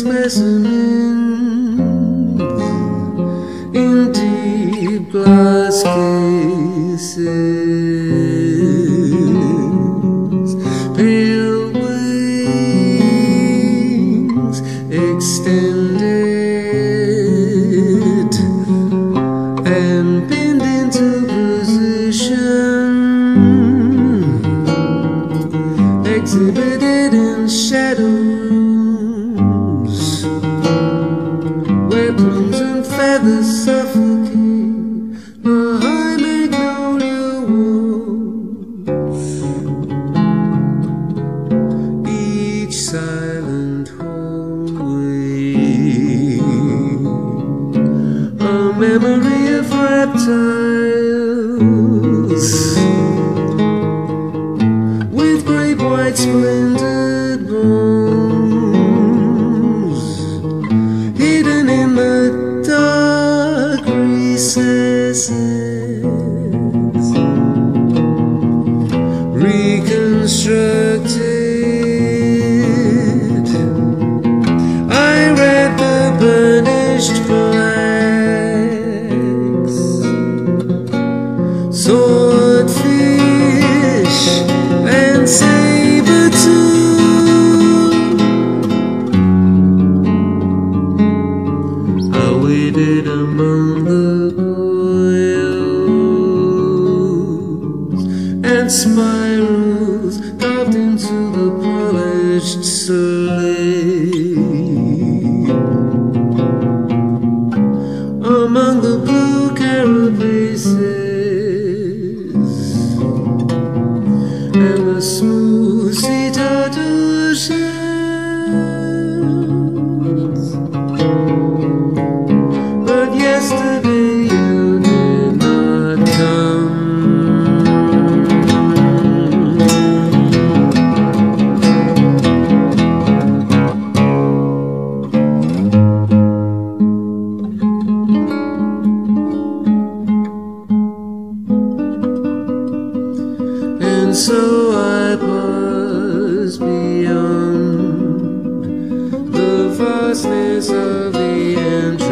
specimens in deep glass cases, pale wings extended and pinned into position, exhibited in shadows where plumes and feathers suffocate behind magnolia walls, each silent hallway a memory of reptiles with great white splintered bones hidden in the dark recesses, reconstructed. I read the burnished flags, swordfish and saber too. I waited among the coils and spirals carved into the polished slate, among the blue carapaces and the smooth sea turtle shells. But yesterday you did not come. And so I paused beyond the vastness of the end.